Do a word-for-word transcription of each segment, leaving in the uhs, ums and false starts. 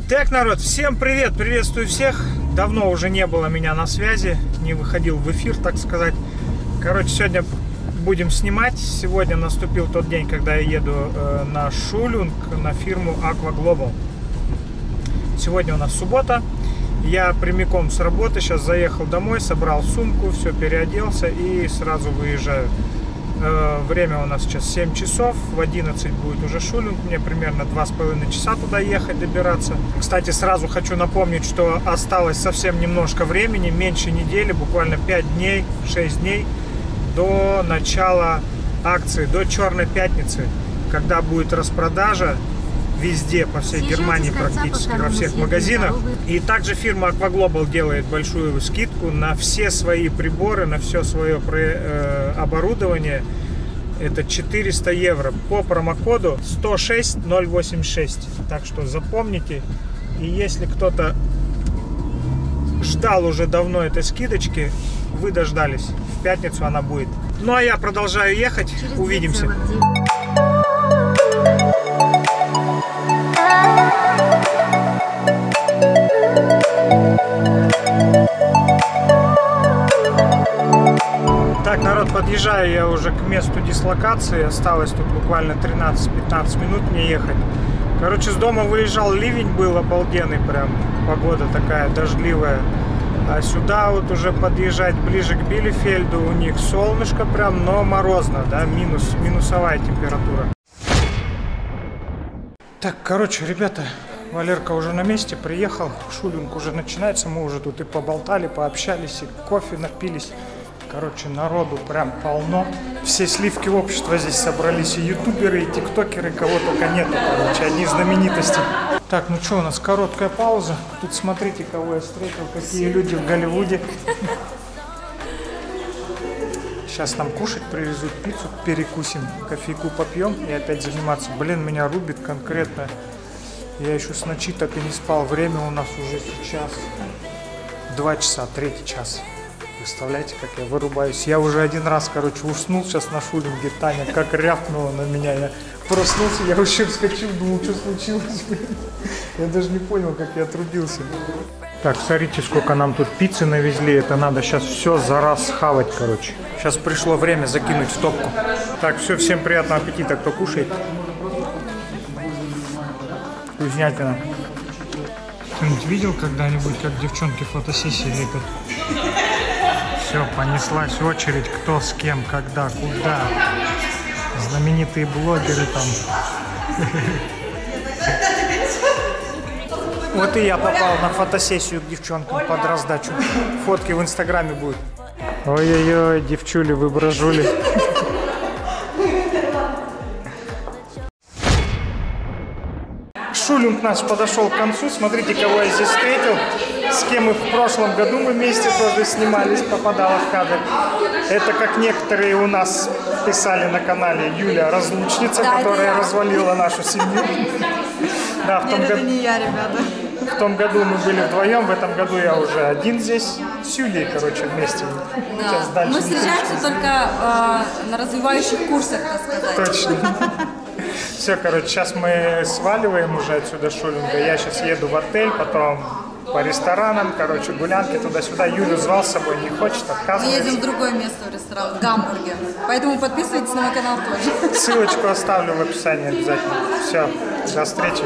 Так, народ, всем привет, приветствую всех. Давно уже не было меня на связи, не выходил в эфир, так сказать. Короче, сегодня будем снимать. Сегодня наступил тот день, когда я еду э, на Шулюнг, на фирму Aqua Global. Сегодня у нас суббота. Я прямиком с работы сейчас заехал домой, собрал сумку, все переоделся и сразу выезжаю. Э, время у нас сейчас семь часов, в одиннадцать будет уже Шулюнг, мне примерно два с половиной часа туда ехать, добираться. Кстати, сразу хочу напомнить, что осталось совсем немножко времени, меньше недели, буквально пять дней, шесть дней до начала акции, до Черной пятницы, когда будет распродажа везде, по всей Германии практически, во всех магазинах. И также фирма Aqua Global делает большую скидку на все свои приборы, на все свое э, оборудование. Это четыреста евро по промокоду сто шесть ноль восемьдесят шесть. Так что запомните. И если кто-то ждал уже давно этой скидочки, вы дождались. В пятницу она будет. Ну а я продолжаю ехать. Увидимся. Так, народ, подъезжаю я уже к месту дислокации. Осталось тут буквально тринадцать-пятнадцать минут мне ехать. Короче, с дома выезжал, ливень был обалденный прям. Погода такая дождливая. А сюда вот уже подъезжать ближе к Билефельду. У них солнышко прям, но морозно, да, минус, минусовая температура. Так, короче, ребята, Валерка уже на месте, приехал. Шулюнг уже начинается. Мы уже тут и поболтали, пообщались, и кофе напились. Короче, народу прям полно. Все сливки общества здесь собрались. И ютуберы, и тиктокеры, кого только нету, короче, одни знаменитости. Так, ну что, у нас короткая пауза. Тут смотрите, кого я встретил, какие люди в Голливуде. Сейчас нам кушать привезут, пиццу перекусим, кофейку попьем и опять заниматься. Блин, меня рубит конкретно. Я еще с ночи так и не спал. Время у нас уже сейчас два часа, третий час. Представляете, как я вырубаюсь. Я уже один раз, короче, уснул сейчас на Шулюнге. Таня как рявкнула на меня. Я проснулся, я вообще вскочил, думал, что случилось. Я даже не понял, как я отрубился. Так, смотрите, сколько нам тут пиццы навезли. Это надо сейчас все за раз схавать, короче. Сейчас пришло время закинуть в стопку. Так, все, всем приятного аппетита, кто кушает. Вкуснятина. Кто-нибудь видел когда-нибудь, как девчонки фотосессии лепят? Все, понеслась очередь, кто с кем, когда, куда. Знаменитые блогеры там. Вот и я попал на фотосессию к девчонкам под раздачу. Фотки в инстаграме будут. Ой-ой-ой, девчули, выбражули. Шулюнг наш подошел к концу. Смотрите, кого я здесь встретил. С кем мы в прошлом году мы вместе тоже снимались, попадала в кадр. Это, как некоторые у нас писали на канале, Юля, разлучница, да, которая развалила нашу семью. Да, в том Нет, году... это не я, ребята. В том году мы были вдвоем, в этом году я уже один здесь. С Юлей, короче, вместе. Да. Мы встречаемся только э, на развивающих курсах, так сказать. Точно. Все, короче, сейчас мы сваливаем уже отсюда Шулюнга. Я сейчас еду в отель, потом по ресторанам, короче, гулянки туда-сюда. Юлю звал с собой, не хочет, отказывается. Мы едем в другое место, в ресторан, в Гамбурге. Поэтому подписывайтесь на мой канал тоже. Ссылочку оставлю в описании обязательно. Все, до встречи.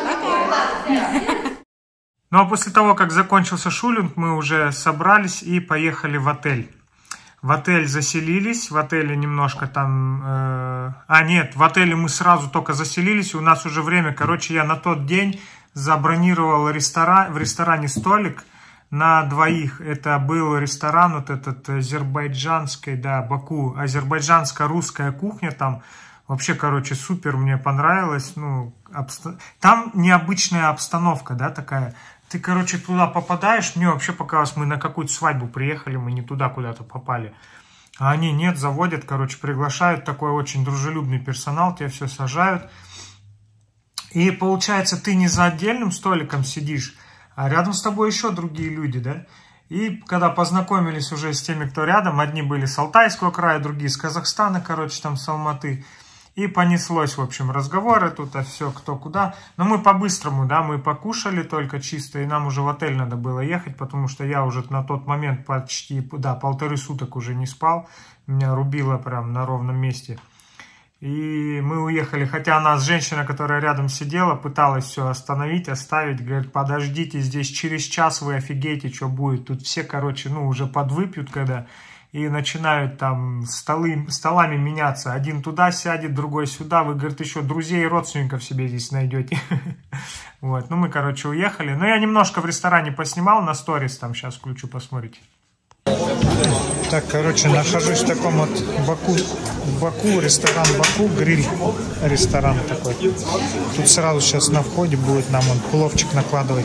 Ну а после того, как закончился Шулюнг, мы уже собрались и поехали в отель. В отель заселились, в отеле немножко там... Э... А нет, в отеле мы сразу только заселились, у нас уже время. Короче, я на тот день забронировал ресторан, в ресторане столик на двоих. Это был ресторан вот этот азербайджанской, да, Баку, азербайджанско-русская кухня там. Вообще, короче, супер, мне понравилось. Ну, обста... Там необычная обстановка, да, такая. Ты, короче, туда попадаешь. Мне вообще показалось, мы на какую-то свадьбу приехали, мы не туда куда-то попали. А они нет, заводят, короче, приглашают. Такой очень дружелюбный персонал, тебя все сажают. И получается, ты не за отдельным столиком сидишь, а рядом с тобой еще другие люди, да? И когда познакомились уже с теми, кто рядом, одни были с Алтайского края, другие с Казахстана, короче, там с Алматы. И понеслось, в общем, разговоры тут, а все кто куда. Но мы по-быстрому, да, мы покушали только чисто, и нам уже в отель надо было ехать, потому что я уже на тот момент почти, да, полторы суток уже не спал. Меня рубило прям на ровном месте. И мы уехали, хотя нас женщина, которая рядом сидела, пыталась все остановить, оставить. Говорит, подождите, здесь через час вы офигеете, что будет. Тут все, короче, ну, уже подвыпьют, когда... И начинают там столы, столами меняться. Один туда сядет, другой сюда. Вы, говорит, еще друзей и родственников себе здесь найдете. Вот, ну мы, короче, уехали. Но я немножко в ресторане поснимал на сторис, там сейчас включу, посмотрите. Так, короче, нахожусь в таком вот Баку, Баку, ресторан Баку, гриль, ресторан такой. Тут сразу сейчас на входе будет нам он пловчик накладывать.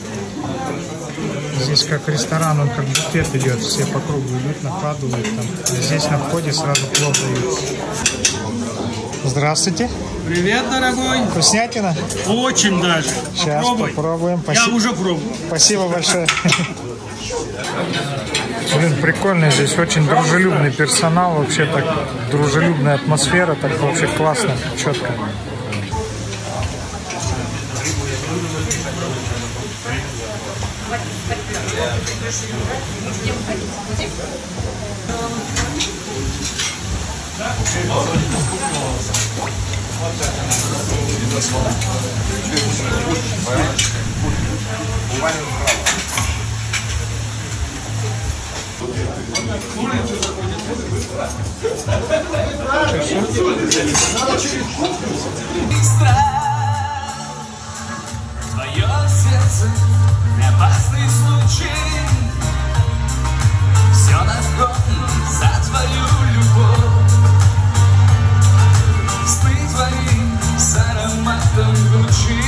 Здесь как ресторан, он как буфет идет, все по кругу идут, накладывают там. А здесь на входе сразу плов дают. Здравствуйте. Привет, дорогой. Вкуснятина? Очень даже. Сейчас Попробуй. попробуем. Я Спасибо. уже пробую. Спасибо большое. Блин, прикольно здесь, очень дружелюбный персонал, вообще так дружелюбная атмосфера, так вообще классно, четко. Твое сердце, опасный случай. Все нагон за твою любовь. Сны твои с ароматом лучи.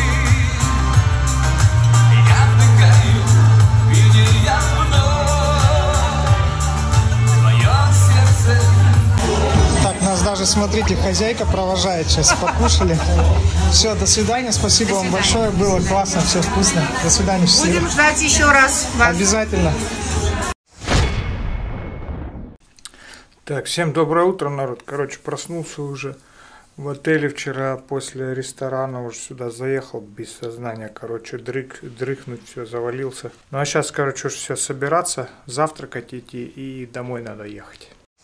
Я вдыхаю, видя вновь твое сердце. Так, нас даже, смотрите, хозяйка провожает сейчас, покушали. Все, до свидания, спасибо вам большое, было классно, все вкусно. До свидания, счастливо. Будем ждать еще раз вас. Обязательно. Так, всем доброе утро, народ. Короче, проснулся уже в отеле вчера после ресторана, уже сюда заехал без сознания. Короче, дрых, дрыхнуть, все, завалился. Ну а сейчас, короче, уже все собираться, завтракать идти и домой надо ехать.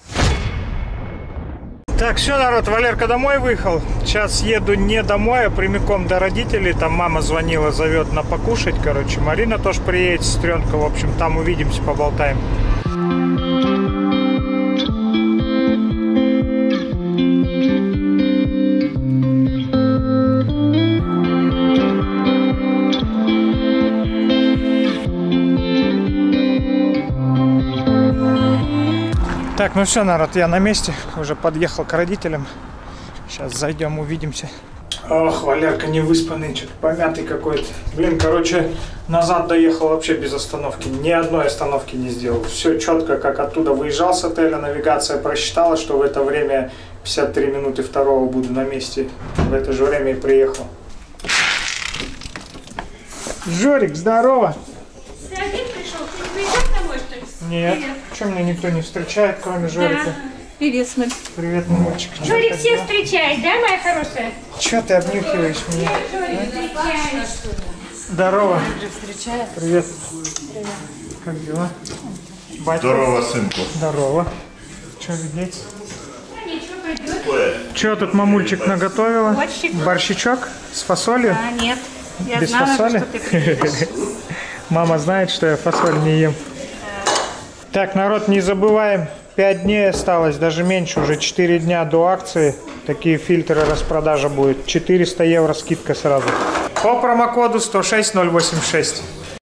Так, все, народ, Валерка домой выехал. Сейчас еду не домой, а прямиком до родителей. Там мама звонила, зовет на покушать. Короче, Марина тоже приедет, сестренка. В общем, там увидимся, поболтаем. Так, ну все, народ, я на месте, уже подъехал к родителям. Сейчас зайдем, увидимся. Ох, Валерка не выспанный, что-то помятый какой-то. Блин, короче, назад доехал вообще без остановки. Ни одной остановки не сделал. Все четко, как оттуда выезжал с отеля, навигация просчитала, что в это время пятьдесят три минуты второго буду на месте. В это же время и приехал. Жорик, здорово! Ты один пришел? Ты не приезжал домой, что ли? Нет. Почему меня никто не встречает, кроме Жорика? Да. Привет, смотри. Привет, мальчик. Жорик всех встречает, да, моя хорошая? Че ты обнюхиваешь меня? Жорик встречает. Здорово. Привет. Привет. Как дела? Батька? Здорово, сынку. Здорово. Че видеть? Ничего, пойдет. Че тут мамульчик наготовила? Борщик. Борщичок с фасолью? А, нет. Я Без знала, фасоли? что ты приедешь. Мама знает, что я фасоль не ем. Так, народ, не забываем. пять дней осталось, даже меньше, уже четыре дня до акции. Такие фильтры распродажа будет. четыреста евро скидка сразу. По промокоду сто шесть ноль восемьдесят шесть.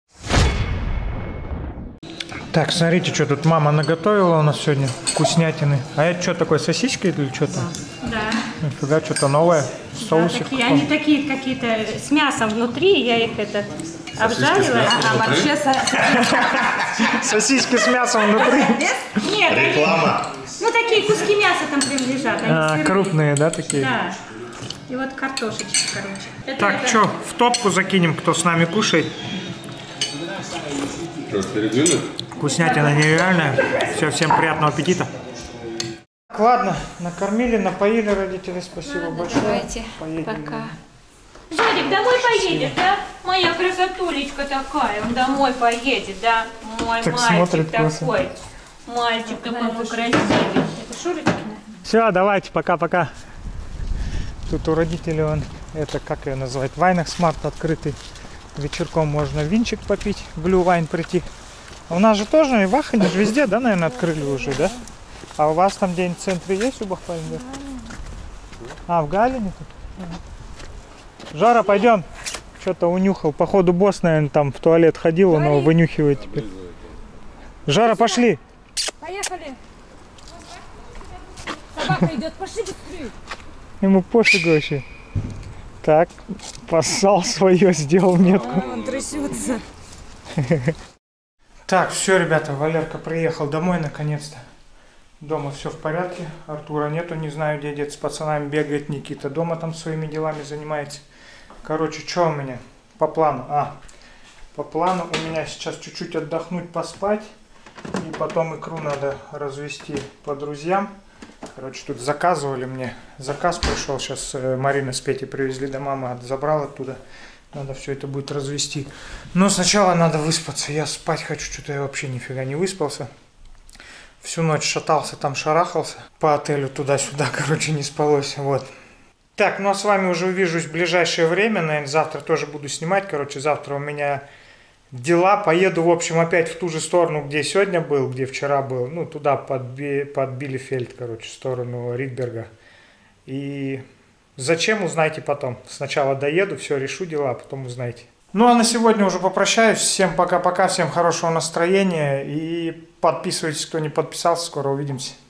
Так, смотрите, что тут мама наготовила у нас сегодня. Вкуснятины. А это что такое, сосиски или что-то? Да. Нифига, что-то новое. Соусик. Да, такие, они такие какие-то с мясом внутри, я их это обжарила, а вообще со- Сосиски с мясом внутри. Нет, они- Реклама. ну такие куски мяса там прям лежат. Они А, сырые. крупные, да, такие? Да. И вот картошечка, короче. Это- Так, это- что, в топку закинем, кто с нами кушает. Вкуснятина нереальная. Все, всем приятного аппетита. Ладно, накормили, напоили родителей, спасибо Ладно, большое. давайте, Поедем. пока. Жорик, домой поедешь, да? Моя красотулечка такая, он домой поедет, да? Мой Так мальчик смотрит такой. косо. Мальчик такой мой красивый. Это Шурочкина? Все, давайте, пока-пока. Тут у родителей он, это как ее называть, Вайнахсмарт открытый. Вечерком можно винчик попить, глювайн прийти. А у нас же тоже и в Ахене же везде, да, наверное, открыли уже, да? А у вас там где-нибудь в центре есть у Бахпальнга? А, в Галине тут? Ага. Жора, пойдем. Что-то унюхал. Походу босс, наверное, там в туалет ходил, он его вынюхивает теперь. Жора, пошли. Поехали. Собака идет, пошли быстрее. Ему пофигу вообще. Так, поссал свое, сделал метку. А, он трясется. Так, все, ребята, Валерка приехал домой наконец-то. Дома все в порядке. Артура нету, не знаю, где дед с пацанами бегает. Никита дома там своими делами занимается. Короче, что у меня по плану? А, по плану у меня сейчас чуть-чуть отдохнуть, поспать. И потом икру надо развести по друзьям. Короче, тут заказывали мне. Заказ пришел. Сейчас Марина с Петей привезли до мамы. Забрал оттуда. Надо все это будет развести. Но сначала надо выспаться. Я спать хочу. Что-то я вообще нифига не выспался. Всю ночь шатался, там шарахался. По отелю туда-сюда, короче, не спалось. Вот. Так, ну а с вами уже увижусь в ближайшее время. Наверное, завтра тоже буду снимать. Короче, завтра у меня дела. Поеду, в общем, опять в ту же сторону, где сегодня был, где вчера был. Ну, туда, под, Би, под Билефельд, короче, в сторону Ридберга. И зачем, узнаете потом. Сначала доеду, все, решу дела, а потом узнаете. Ну, а на сегодня уже попрощаюсь. Всем пока-пока, всем хорошего настроения. И подписывайтесь, кто не подписался. Скоро увидимся.